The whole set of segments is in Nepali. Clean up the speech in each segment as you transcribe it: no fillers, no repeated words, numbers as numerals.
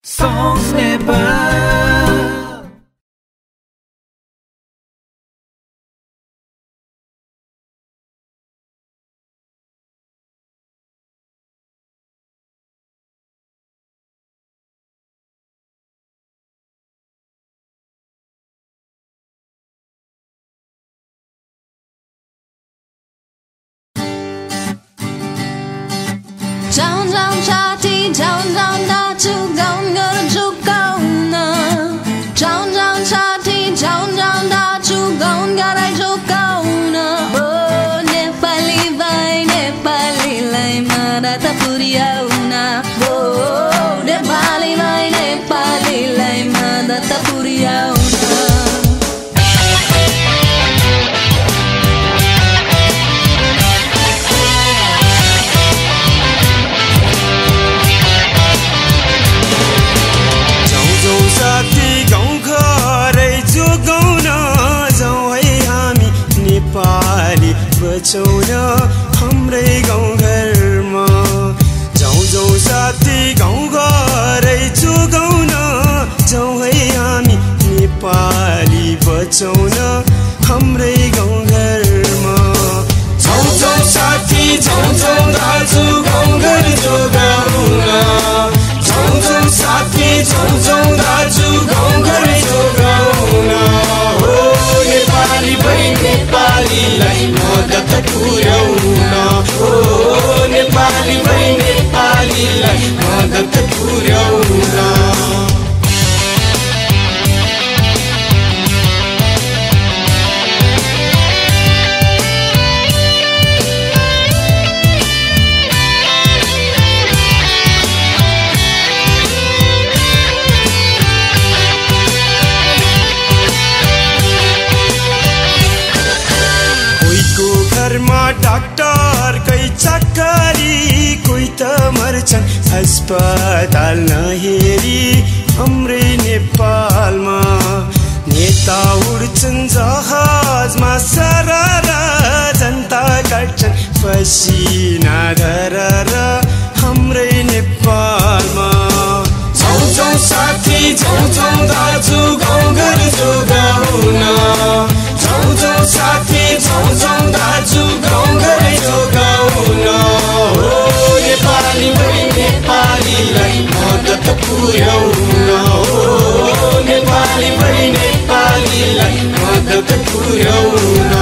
Songs Nepal. Down, down, chatty, down, down, da, to go, gonna to go, na. Down, down, chatty, down, down, da, to go, gotta to go, na. Oh, Nepali vai, Nepali lai, madata puriauna. Oh, Nepali vai, Nepali lai, madata puriauna. साथी गाउँ घरै जोगाउन जाउँ है हामी नेपाली बचाउन हाम्रै गाउँघरमा जाउँ जाउँ साथी गाउँ घरै जोगाउन जाउँ है हामी नेपाली बचाउन हाम्रै गाउँघरमा जाउँ जाउँ साथी जाउँ जाउँ दाजु गाउँघर जोगाउन जाउँ जाउँ साथी जाउँ जाउँ दाजु गाउँघर जोगाउन हो नेपाली भई नेपालीलाई मद्दत पुर्याउन हो नेपाली भई नेपालीलाई मद्दत पुर्याउन डाक्टर कोही चक्करी कोही त मर्छन् अस्पताल नहेरी हाम्रै नेपालमा नेता उड्छन् जहाजमा सरर जनता काट्छन् पसिना धरर हाम्रै नेपालमा जाउँ जाउँ साथी जाउँ जाउँ दाजु गाउँघर जोगाउन जाउँ जाउँ साथी जाउँ जाउँ दाजु गाउँघर जोगाउन हो नेपाली भई नेपालीलाई मद्दत पुर्याउन हो नेपाली भई नेपालीलाई मद्दत पुर्याउन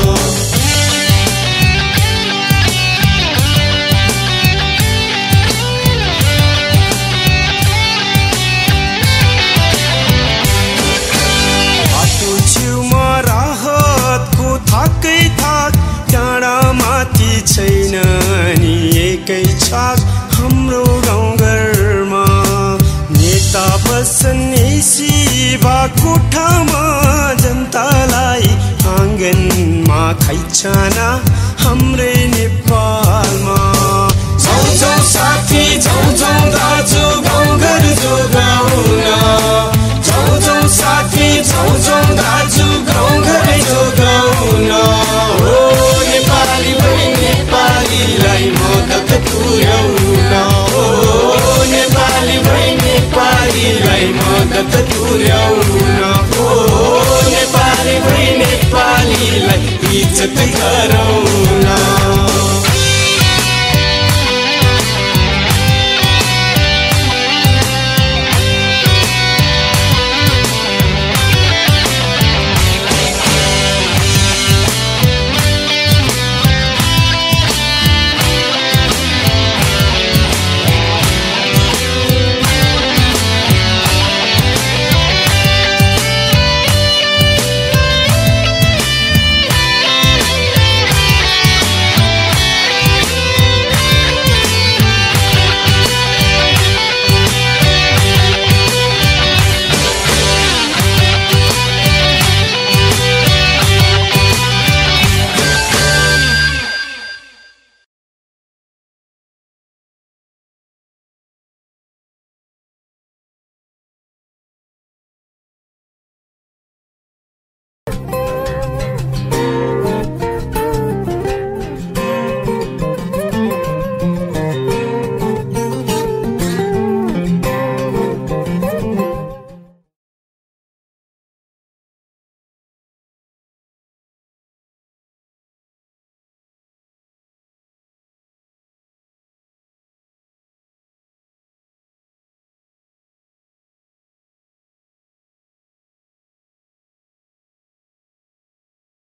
थाकै थाक टाढा माथि छैन नि एकै छाक हाम्रो गाउँघरमा नेता बस्छन् एसी भा कोठामा जनतालाई आँगनमा खाइछाना हाम्रै नेपालमा जाउँ जाउँ साथी जाउँ जाउँ दाजु गाउँघर जोगाउन जाउँ जाउँ साथी जाउँ जाउँ दाजु गाउँघर जोगाउन हो नेपाली भई नेपालीलाई मद्दत पुर्याउन हो नेपाली भई नेपालीलाई मद्दत पुर्याउन हो नेपाली भई नेपालीलाई इज्जत गराउन